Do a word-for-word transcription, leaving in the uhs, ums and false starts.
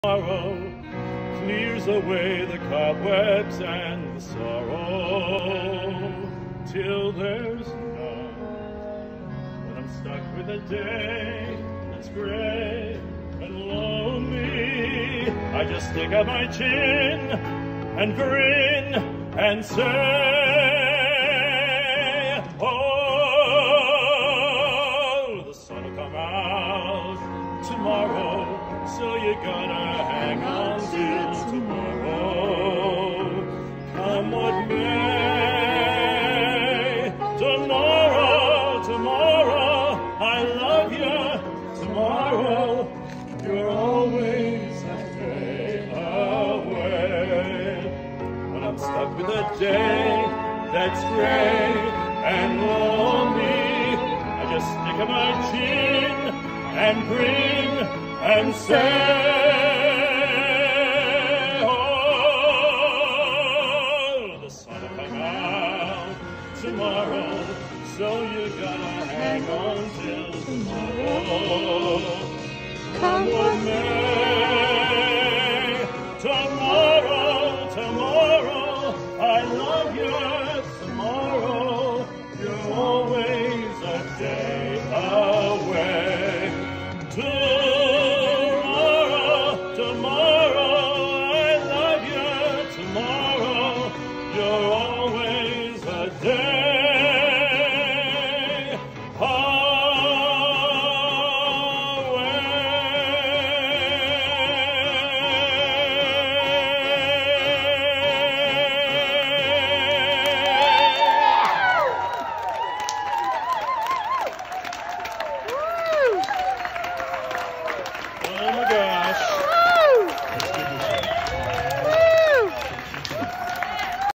Tomorrow clears away the cobwebs and the sorrow, till there's none. When I'm stuck with a day that's gray and lonely, I just stick out my chin and grin and say, oh, the sun will come out tomorrow, so you gotta hang on till tomorrow. Come what may, tomorrow, tomorrow, I love you, tomorrow, you're always a day away. When I'm stuck with a day that's gray and lonely, I just stick out my chin and grin and say,